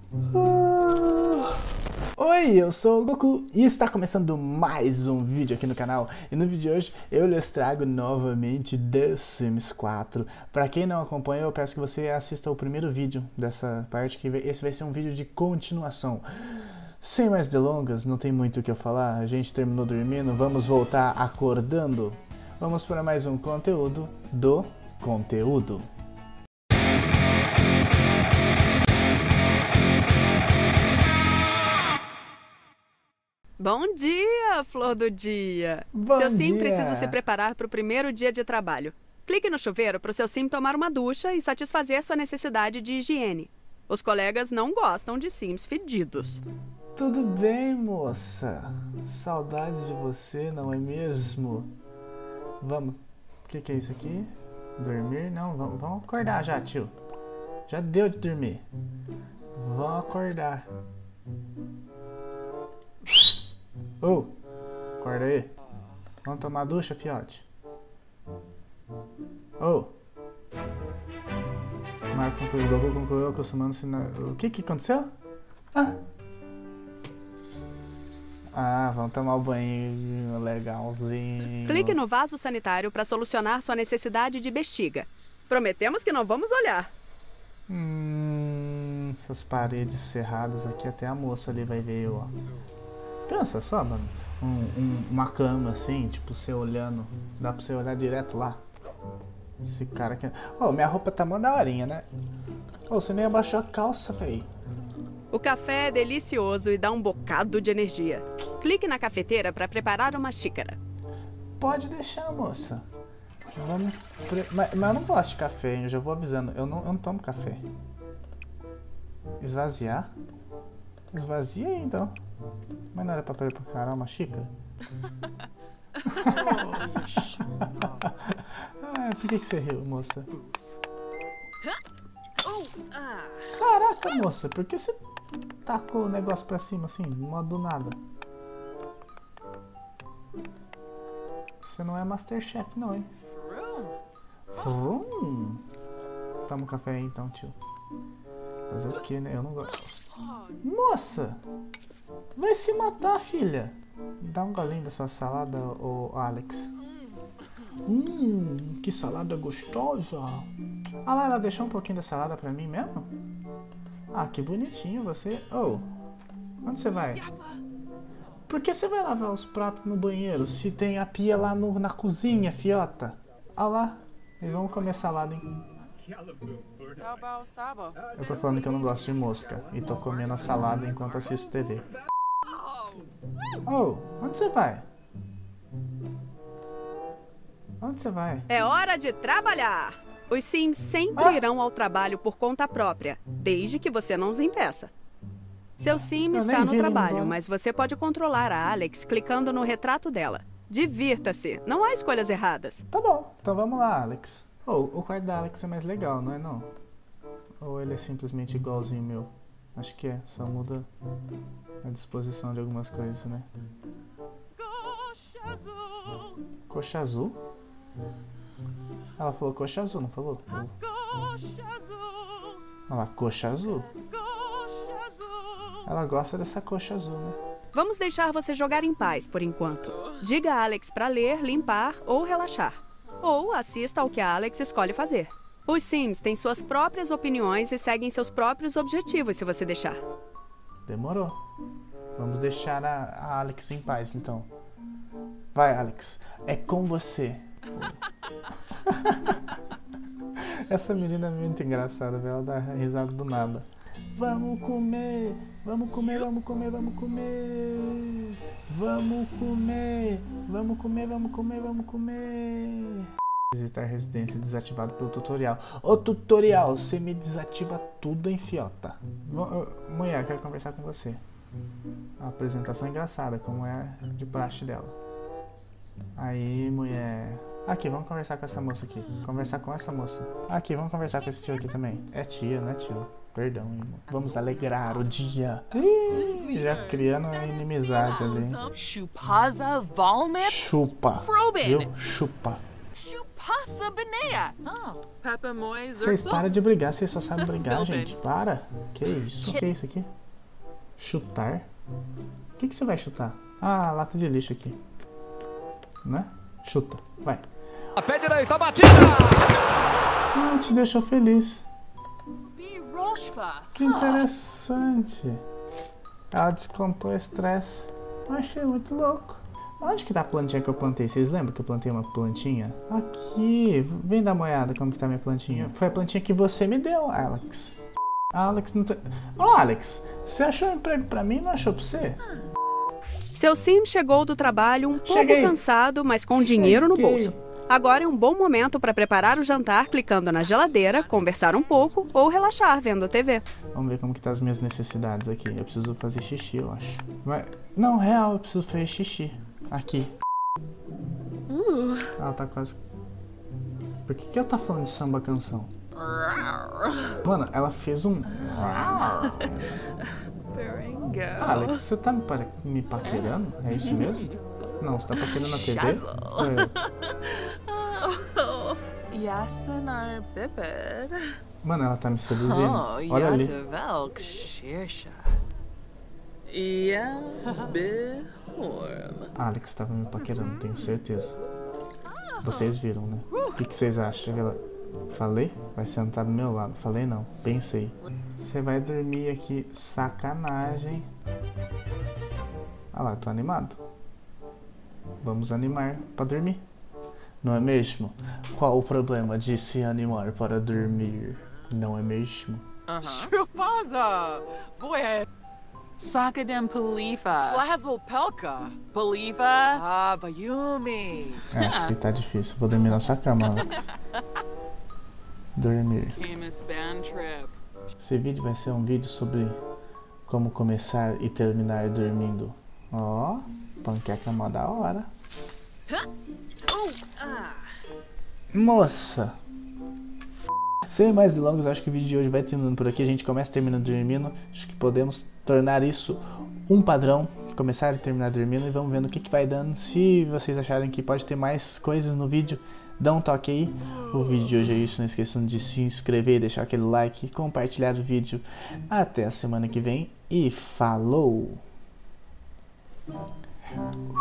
Oi, eu sou o Goku e está começando mais um vídeo aqui no canal. E no vídeo de hoje eu lhes trago novamente The Sims 4. Para quem não acompanhou, eu peço que você assista o primeiro vídeo dessa parte, que esse vai ser um vídeo de continuação. Sem mais delongas, não tem muito o que eu falar, a gente terminou dormindo, vamos voltar acordando. Vamos para mais um conteúdo do conteúdo. Bom dia, flor do dia! Bom seu sim dia. precisa se preparar para o primeiro dia de trabalho. Clique no chuveiro para o seu sim tomar uma ducha e satisfazer sua necessidade de higiene. Os colegas não gostam de sims fedidos. Tudo bem, moça? Saudades de você, não é mesmo? Vamos. O que é isso aqui? Dormir? Não, vamos acordar já, tio. Já deu de dormir. Vamos acordar. Ô, acorda aí. Vamos tomar ducha, fiote. Ô. Marco concluiu acostumando-se na... O que aconteceu? Vamos tomar o banho legalzinho. Clique no vaso sanitário para solucionar sua necessidade de bexiga. Prometemos que não vamos olhar. Essas paredes cerradas aqui, até a moça ali vai ver eu, ó. Pensa só, mano. Uma cama assim, tipo, você olhando. Dá pra você olhar direto lá. Esse cara aqui. Ô, minha roupa tá mó daorinha, né? Ô, você nem abaixou a calça, véi. O café é delicioso e dá um bocado de energia. Clique na cafeteira para preparar uma xícara. Pode deixar, moça. Vamos mas eu não gosto de café, hein? Eu já vou avisando. Eu não tomo café. Esvaziar? Esvazia aí, então. Mas não era pra preparar uma xícara? Por que você riu, moça? Caraca, moça, por que você tacou o negócio pra cima assim, do nada? Você não é Masterchef não, hein? Frum. Toma um café aí então, tio. Fazer o que, né? Eu não gosto. Moça! Vai se matar, filha! Dá um golinho da sua salada, ô Alex. Que salada gostosa! Ah lá, ela deixou um pouquinho da salada pra mim mesmo? Ah, que bonitinho você. Oh, onde você vai? Por que você vai lavar os pratos no banheiro se tem a pia lá na cozinha, fiota? Ah lá, e vamos comer salada, hein? Eu tô falando que eu não gosto de mosca e tô comendo a salada enquanto assisto TV. Oh, onde você vai? Onde você vai? É hora de trabalhar! Os sims sempre irão ao trabalho por conta própria, desde que você não os impeça. Seu sim está no trabalho, mas você pode controlar a Alex clicando no retrato dela. Divirta-se, não há escolhas erradas. Tá bom, então vamos lá, Alex. O quarto da Alex é mais legal, não é não? Ou ele é simplesmente igualzinho ao meu? Acho que é, só muda a disposição de algumas coisas, né? Coxa azul? Ela falou coxa azul, não falou? Olha lá, coxa azul. Ela gosta dessa coxa azul, né? Vamos deixar você jogar em paz por enquanto. Diga a Alex para ler, limpar ou relaxar. Ou assista ao que a Alex escolhe fazer. Os sims têm suas próprias opiniões e seguem seus próprios objetivos se você deixar. Demorou. Vamos deixar a Alex em paz, então. Vai, Alex. É com você. Essa menina é muito engraçada, velho. Ela dá risada do nada. Vamos comer! Vamos comer, vamos comer, vamos comer! Vamos comer! Vamos comer, vamos comer, vamos comer! Visitar residência desativado pelo tutorial. Ô tutorial, você me desativa tudo, hein, fiota? Mulher, quero conversar com você. A apresentação é engraçada, como é de praxe dela. Aí, mulher. Aqui, vamos conversar com essa moça aqui. Conversar com essa moça. Aqui, vamos conversar com esse tio aqui também. É tia, não é tio. Perdão, irmão. Vamos alegrar o dia. Ih, já criando inimizade ali. Chupa. Viu? Chupa. Vocês param de brigar, vocês só sabem brigar, gente. Para. Que isso? O que é isso aqui? Chutar? O que você vai chutar? Ah, lata de lixo aqui. Né? Chuta. Vai. A pé direito, a batida! Ah, te deixou feliz. Que interessante. Ela descontou o estresse. Achei muito louco. Onde que tá a plantinha que eu plantei? Vocês lembram que eu plantei uma plantinha? Aqui. Vem dar uma olhada como que tá minha plantinha. Foi a plantinha que você me deu, Alex. Alex não tem... Alex, você achou um emprego pra mim e não achou pra você? Seu sim chegou do trabalho um pouco cansado, mas com dinheiro no bolso. Agora é um bom momento para preparar o jantar clicando na geladeira, conversar um pouco ou relaxar vendo a TV. Vamos ver como que tá as minhas necessidades aqui. Eu preciso fazer xixi, eu acho. Não, real, eu preciso fazer xixi. Aqui. Ela tá quase... Por que ela tá falando de samba canção? Mano, ela fez um... Alex, você tá me paquerando? É isso mesmo? Não, você tá paquerando na TV? Foi eu. Mano, ela tá me seduzindo. Olha ali. Alex tava me paquerando, tenho certeza. Vocês viram, né? O que vocês acham? Falei? Vai sentar do meu lado. Falei não, pensei. Você vai dormir aqui, sacanagem. Ah lá, tô animado. Vamos animar para dormir. Não é mesmo? Qual o problema de se animar para dormir? Não é mesmo? Chupaza! Boy, Sakadem Polifa. Flazzle Pelka. Polifa. Ah, Bayumi. Acho que tá difícil. Vou dormir na sua cama, Alex. Dormir. Esse vídeo vai ser um vídeo sobre como começar e terminar dormindo. Ó, panqueca mó da hora. Moça! Sem mais delongas, acho que o vídeo de hoje vai terminando por aqui. A gente começa e termina dormindo. Acho que podemos tornar isso um padrão. Começar e terminar dormindo. E vamos vendo o que vai dando. Se vocês acharem que pode ter mais coisas no vídeo, dá um toque aí. O vídeo de hoje é isso. Não esqueçam de se inscrever, deixar aquele like, compartilhar o vídeo. Até a semana que vem. E falou!